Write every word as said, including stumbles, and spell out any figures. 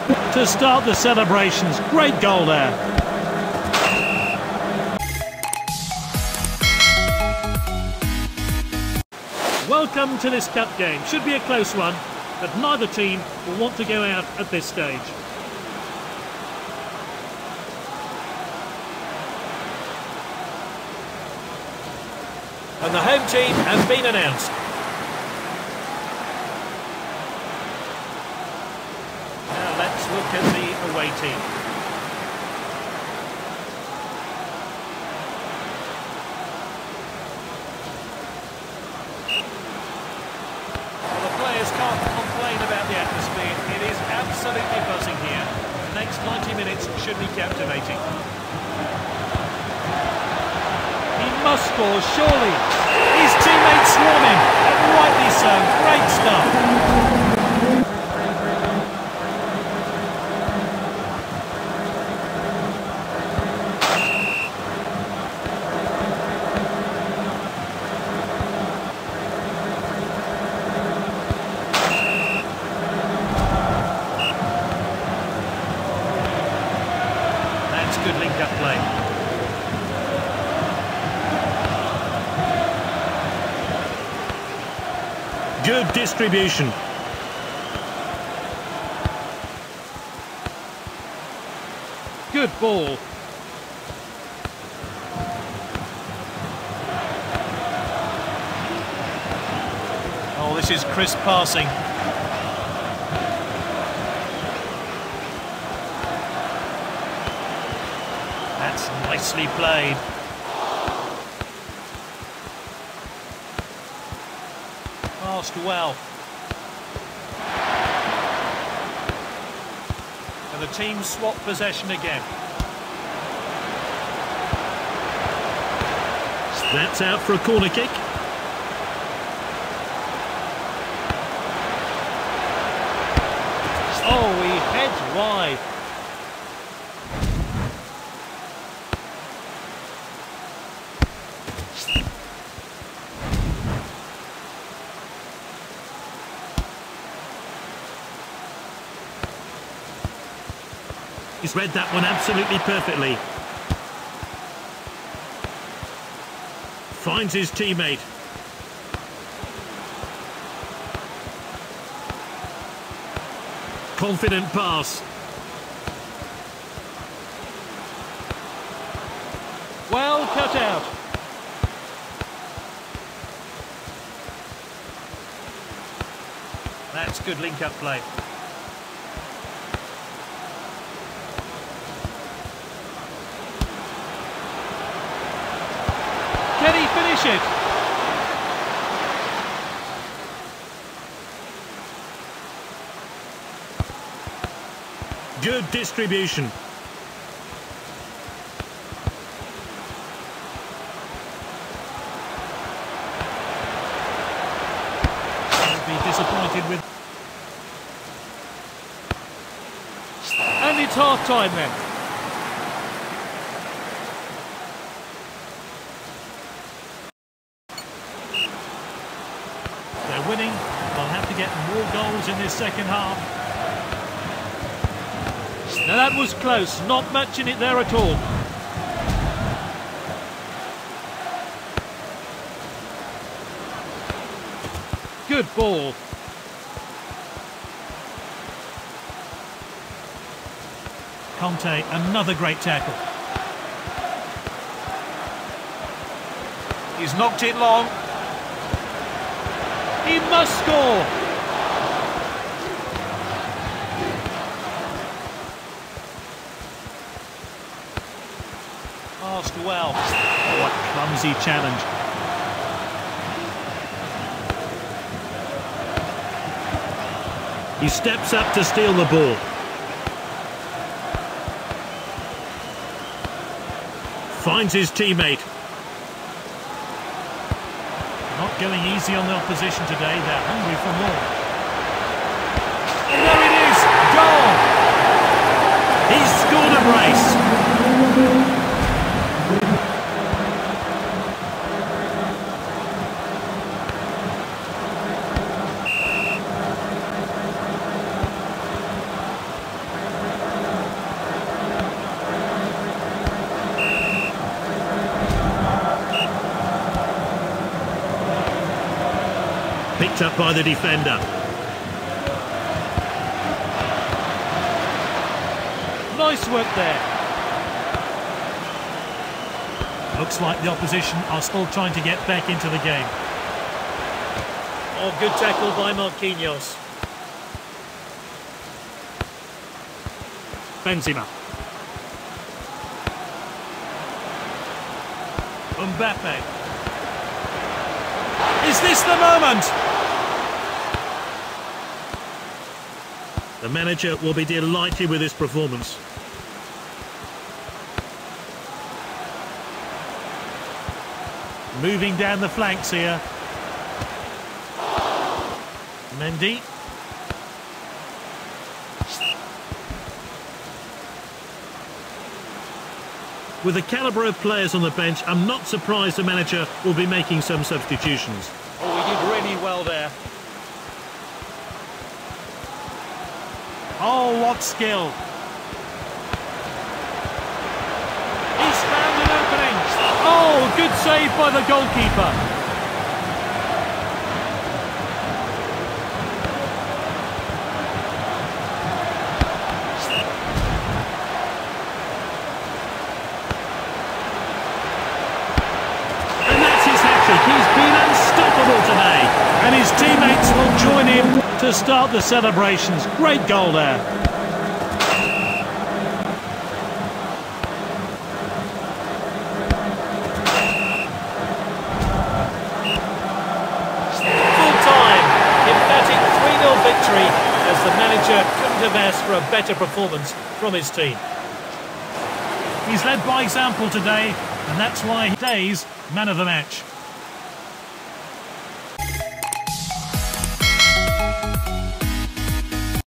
To start the celebrations, great goal there. Welcome to this cup game. Should be a close one, but neither team will want to go out at this stage. And the home team have been announced. Now let's look at the away team. Well, the players can't complain about the atmosphere. It is absolutely buzzing here. The next ninety minutes should be captivating. He must score, surely. His teammates swarm him, and rightly so. Great stuff. That's good link-up play. Good distribution. Good ball. Oh, this is crisp passing. That's nicely played. Passed well. And the team swap possession again. That's out for a corner kick. Oh, he heads wide. He's read that one absolutely perfectly. Finds his teammate. Confident pass. Well cut out. That's good link-up play. Can he finish it? Good distribution. Won't be disappointed with. And it's half time then. They're winning. They'll have to get more goals in this second half. Now that was close, not much in it there at all. Good ball. Conte, another great tackle. He's knocked it long. He must score. Passed well. Oh, what clumsy challenge. He steps up to steal the ball. Finds his teammate. Not going easy on the opposition today. They're hungry for more. And there it is. Goal! He's scored a brace. picked up by the defender. Nice work there. Looks like the opposition are still trying to get back into the game. Oh, good tackle by Marquinhos. Benzema. Mbappe. Is this the moment? The manager will be delighted with this performance. Moving down the flanks here. Mendy. With the calibre of players on the bench, I'm not surprised the manager will be making some substitutions. Oh, he did really well there. Oh, what skill. He's found an opening. Oh, good save by the goalkeeper. He's been unstoppable today. And his teammates will join him to start the celebrations. Great goal there. Full time. Emphatic three nil victory as the manager couldn't have asked for a better performance from his team. He's led by example today, and that's why he's man of the match.